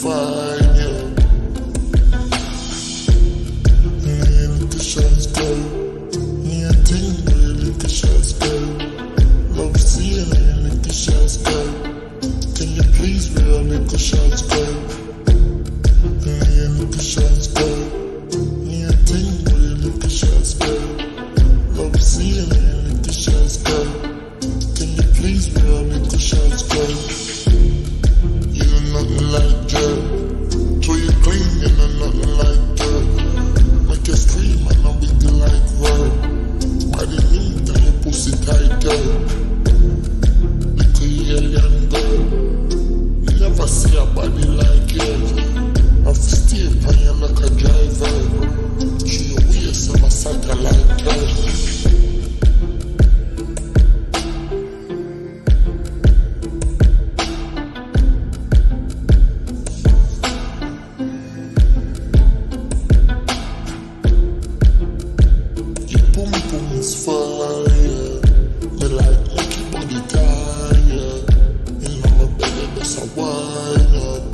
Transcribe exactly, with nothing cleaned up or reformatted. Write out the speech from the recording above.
fine, yeah. Yeah, look at shots go. Yeah, ting, yeah, look at shots go. Love seeing it, look at shots go. Can you please real look at shots go? Yeah, look at shots go. Yeah, ting, yeah, look at shots go. Love seeing it, look at shots go. Can you please real look at shots go? You're nothing like that. So you clean, you're nothing like that. Make you scream and I'm with you like Reverb. Body neat and your pussy tight, girl. Little alien girl. You never see a body like it. I stay upon you like a driver. She your waist and a satellite girl. Boom boom is fire. Me like make your body tired. And I'm a belly that's a wine.